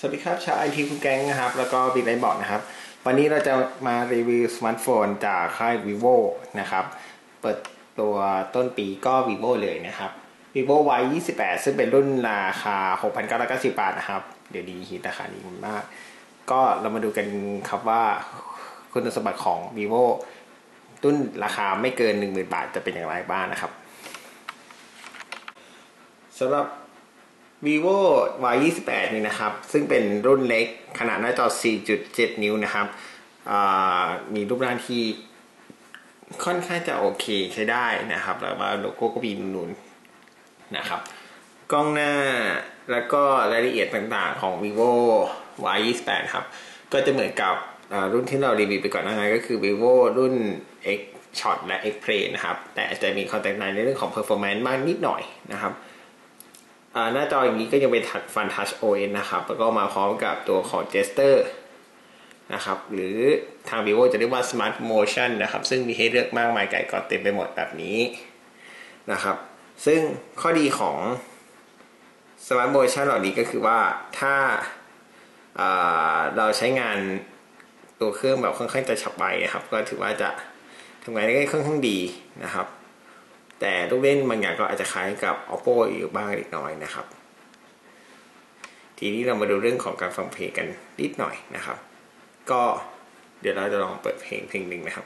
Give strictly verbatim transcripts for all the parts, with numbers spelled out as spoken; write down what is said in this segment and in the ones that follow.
สวัสดีครับชาวไอทีคุณแก๊งนะครับแล้วก็บิ๊กไลท์บอร์ดนะครับวันนี้เราจะมารีวิวสมาร์ทโฟนจากค่าย vivo นะครับเปิดตัวต้นปีก็ vivo เลยนะครับ vivo วาย ยี่สิบแปด ซึ่งเป็นรุ่นราคา หกพันเก้าร้อยเก้าสิบ บาทนะครับเดี๋ยวดีฮิตราคานี้มากก็เรามาดูกันครับว่าคุณสมบัติของ vivo รุ่นราคาไม่เกิน หนึ่งหมื่น บาทจะเป็นอย่างไรบ้างนะครับสำหรับ vivo วาย ยี่สิบแปด นี่นะครับซึ่งเป็นรุ่นเล็กขนาดหน้าจอ สี่จุดเจ็ด นิ้วนะครับมีรูปร่างที่ค่อนข้างจะโอเคใช้ได้นะครับแล้วก็โลโก้ก็มีนูนๆนะครับกล้องหน้าแล้วก็รายละเอียดต่างๆของ vivo วาย ยี่สิบแปด ครับก็จะเหมือนกับรุ่นที่เรารีวิวไปก่อนหน้านั้นก็คือ vivo รุ่น X Shot และ X Play นะครับแต่จะมีความแตกต่างในเรื่องของ performance มากนิดหน่อยนะครับหน้าจออย่างนี้ก็ยังเป็นฟันทัช โอ เอส นะครับแล้วก็มาพร้อมกับตัวของ Gesture นะครับหรือทาง vivo จะเรียกว่า Smart Motion นะครับซึ่งมีให้เลือกมากมายไก่กอเต็มไปหมดแบบนี้นะครับซึ่งข้อดีของ Smart Motion เหล่านี้ก็คือว่าถ้าเราใช้งานตัวเครื่องแบบค่อนข้างจะฉับไวครับก็ถือว่าจะทำงานได้ค่อนข้างดีนะครับแต่ลูกเล่นบางอย่างก็อาจจะคล้ายกับ oppo อยู่บ้างเล็กน้อยนะครับทีนี้เรามาดูเรื่องของการฟังเพลงกันนิดหน่อยนะครับก็เดี๋ยวเราจะลองเปิดเพลงเพลงหนึ่งนะครับ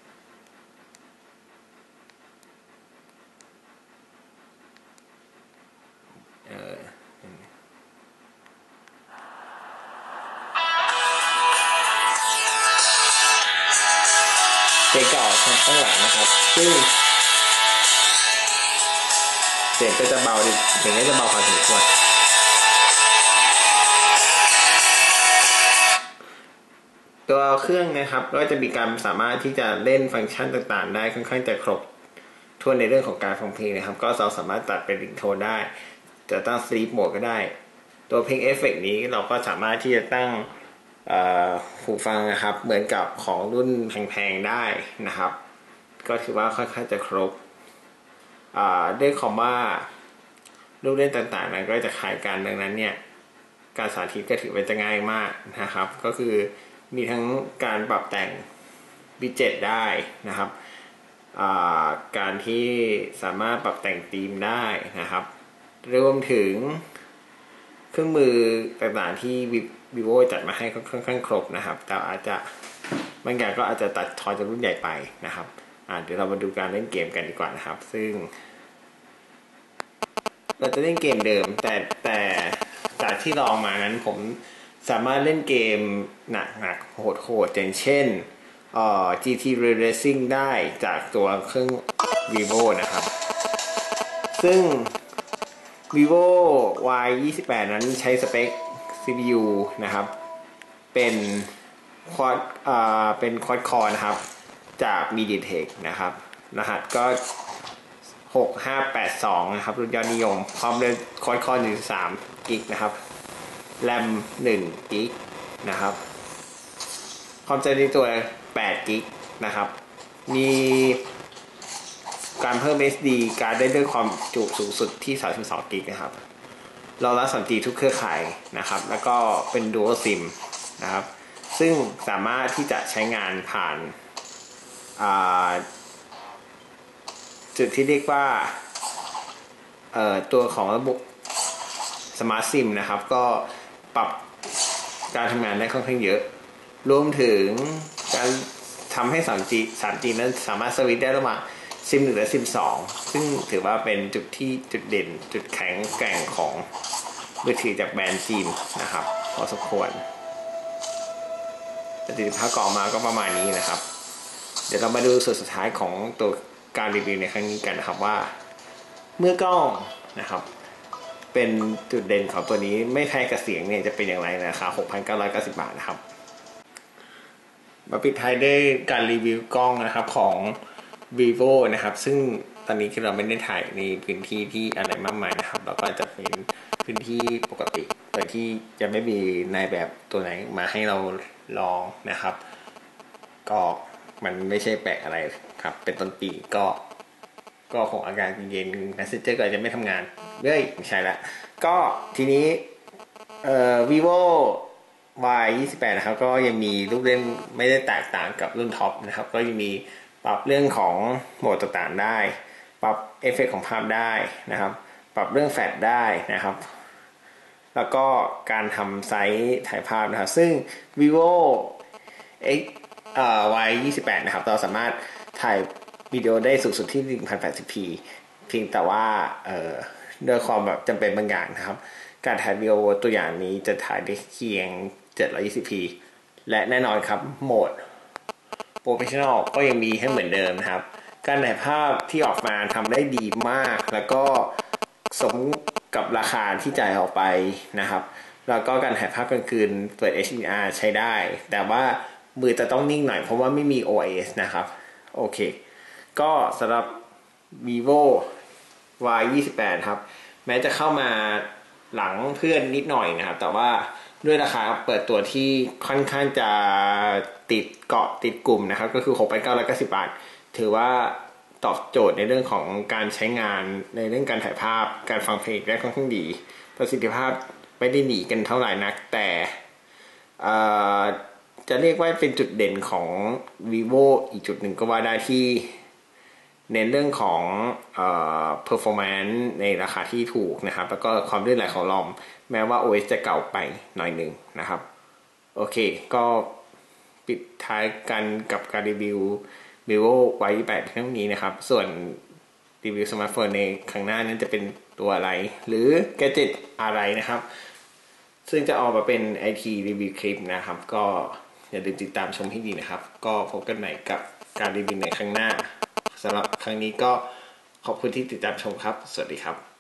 เออเพลงก็ออกทางข้างหลังนะครับซึ่งเสียงก็จะเบาเสียงก็จะเบาพอสมควรตัวเครื่องนะครับก็จะมีการสามารถที่จะเล่นฟังก์ชันต่างๆได้ค่อนข้างจะครบถ้วนในเรื่องของการฟังเพลงนะครับก็เราสามารถตัดเป็นริงโทนได้จะตั้ง sleep mode ก็ได้ตัวเพลงเอฟเฟกต์นี้เราก็สามารถที่จะตั้งหูฟังนะครับเหมือนกับของรุ่นแพงๆได้นะครับก็ถือว่าค่อนข้างจะครบด้วยคำว่าลูกเล่นต่างๆนั้นก็จะคล้ายกันดังนั้นเนี่ยการสาธิตก็ถือว่าจะง่ายมากนะครับก็คือมีทั้งการปรับแต่งวิดเจ็ตได้นะครับการที่สามารถปรับแต่งธีมได้นะครับรวมถึงเครื่องมือต่างๆที่ vivo จัดมาให้ค่อนข้างครบนะครับแต่อาจจะบางอย่างก็อาจจะตัดทอนจากรุ่นใหญ่ไปนะครับเดี๋ยวเรามาดูการเล่นเกมกันดีกว่านะครับซึ่งเราจะเล่นเกมเดิมแต่แต่จากที่ลองมานั้นผมสามารถเล่นเกมหนักๆโหดๆอย่างเช่นเอ่อ จี ที Racing ได้จากตัวเครื่อง vivo นะครับซึ่ง vivo วาย ยี่สิบแปด นั้นใช้สเปค ซี พี ยู นะครับเป็นควอดอ่าเป็นควอดคอร์นะครับจาก MediaTek นะครับรหัสก็หกห้าแปดสองนะครับรุ่นยอดนิยมความเร็วควอดคอร์หนึ่งจุดสามกิกนะครับแรมหนึ่งกิกนะครับความจำในตัวแปดกิกนะครับมีการเพิ่ม เอส ดี การ์ดได้ด้วยความจุสูงสุดที่สามสิบสองกิกนะครับรองรับ ทรี จี ทุกเครือข่ายนะครับแล้วก็เป็น Dual SIM นะครับซึ่งสามารถที่จะใช้งานผ่านจุดที่เรียกว่าตัวของระบบ Smart SIM นะครับก็ปรับการทำงานได้ค่อนข้างเยอะรวมถึงการทำให้ ทรี จี ทรี จี นั้นสามารถสวิตช์ได้ระหว่าง ซิม หนึ่ง และ ซิม สอง ซึ่งถือว่าเป็นจุดที่จุดเด่นจุดแข็งแกร่งของมือถือจากแบรนด์จีนนะครับพอสมควรประสิทธิภาพก็ออกมาก็ประมาณนี้นะครับเดี๋ยวเรามาดูส่วนสุดท้ายของตัวการรีวิวในครั้งนี้กันนะครับว่าเมื่อกล้องนะครับเป็นจุดเด่นของตัวนี้ไม่แพ้กับเสียงเนี่ยจะเป็นอย่างไรราคา หกพันเก้าร้อยเก้าสิบ บาทนะครับมาปิดท้ายด้วยการรีวิวกล้องนะครับของ vivo นะครับซึ่งตอนนี้คือเราไม่ได้ถ่ายในพื้นที่ที่อะไรมากมายนะครับเราก็จะเป็นพื้นที่ปกติโดยที่จะไม่มีนายแบบตัวไหนมาให้เราลองนะครับก็มันไม่ใช่แปลกอะไรครับเป็นต้นปีก็ก็คงอาการเย็น Messenger ก็อาจจะไม่ทำงานเฮ้ยไม่ใช่ละก็ทีนี้เอ่อ vivo วาย ยี่สิบแปด นะครับก็ยังมีลูกเล่นไม่ได้แตกต่างกับรุ่นท็อปนะครับก็ยังมีปรับเรื่องของโหมดต่างๆได้ปรับเอฟเฟกต์ของภาพได้นะครับปรับเรื่องแฟลชได้นะครับแล้วก็การทำไซส์ถ่ายภาพนะครับซึ่ง vivo X เอ่อ วาย ยี่สิบแปด นะครับเราสามารถถ่ายวิดีโอได้สูงสุดที่ หนึ่งพันแปดสิบพี เพียงแต่ว่าเอ่อด้วยความแบบจำเป็นบางอย่างนะครับการถ่ายวิดีโอตัวอย่างนี้จะถ่ายได้เพียง เจ็ดร้อยยี่สิบพี และแน่นอนครับโหมด Professional ก็ยังมีให้เหมือนเดิมนะครับการถ่ายภาพที่ออกมาทำได้ดีมากแล้วก็สมกับราคาที่จ่ายออกไปนะครับแล้วก็การถ่ายภาพกลางคืนเปิด เอช ดี อาร์ ใช้ได้แต่ว่ามือจะต้องนิ่งหน่อยเพราะว่าไม่มี โอ เอส นะครับโอเคก็สำหรับ vivo วาย ยี่สิบแปด ครับแม้จะเข้ามาหลังเพื่อนนิดหน่อยนะครับแต่ว่าด้วยราคาเปิดตัวที่ค่อนข้างจะติดเกาะติดกลุ่มนะครับก็คือ หกพันเก้าร้อยเก้าสิบ บาทถือว่าตอบโจทย์ในเรื่องของการใช้งานในเรื่องการถ่ายภาพการฟังเพลงได้ค่อนข้างดีประสิทธิภาพไม่ได้หนีกันเท่าไหร่นักแต่จะเรียกว่าเป็นจุดเด่นของ vivo อีกจุดหนึ่งก็ว่าได้ที่เน้นเรื่องของเอ่อ performance ในราคาที่ถูกนะครับแล้วก็ความลื่นไหลของลอมแม้ว่า โอ เอส จะเก่าไปหน่อยหนึ่งนะครับโอเคก็ปิดท้ายกันกับการรีวิว vivo วาย ยี่สิบแปด เท่านี้นะครับส่วนรีวิวสมาร์ทโฟนในครั้งหน้านั้นจะเป็นตัวอะไรหรือแกจ็ตอะไรนะครับซึ่งจะออกมาเป็น ไอ ที รีวิวคลิปนะครับก็อย่าลืมติดตามชมให้ดีนะครับก็พบกันใหม่กับการรีวิวในครั้งหน้าสำหรับครั้งนี้ก็ขอบคุณที่ติดตามชมครับสวัสดีครับ